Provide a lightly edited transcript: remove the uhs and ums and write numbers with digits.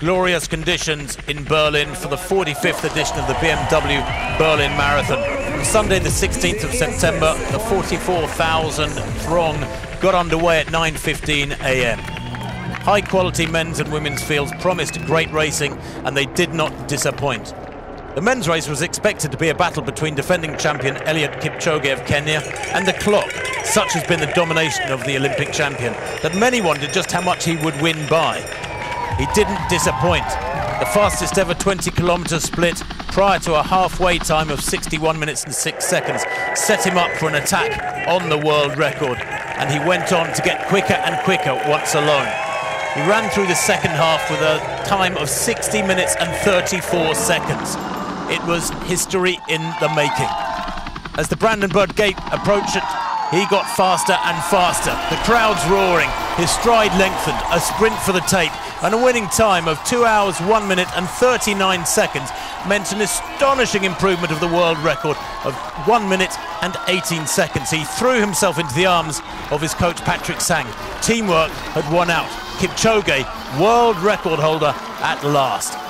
glorious conditions in Berlin for the 45th edition of the BMW Berlin Marathon. On Sunday the 16th of September, the 44,000 throng got underway at 9:15 a.m. High-quality men's and women's fields promised great racing, and they did not disappoint. The men's race was expected to be a battle between defending champion Eliud Kipchoge of Kenya and the clock. Such has been the domination of the Olympic champion that many wondered just how much he would win by. He didn't disappoint. The fastest ever 20-kilometre split prior to a halfway time of 61 minutes and 6 seconds set him up for an attack on the world record, and he went on to get quicker and quicker once alone. He ran through the second half with a time of 60 minutes and 34 seconds. It was history in the making. As the Brandenburg Gate approached it, he got faster and faster. The crowd's roaring, his stride lengthened, a sprint for the tape, and a winning time of 2 hours, 1 minute and 39 seconds meant an astonishing improvement of the world record of 1 minute and 18 seconds. He threw himself into the arms of his coach Patrick Sang. Teamwork had won out. Kipchoge, world record holder at last.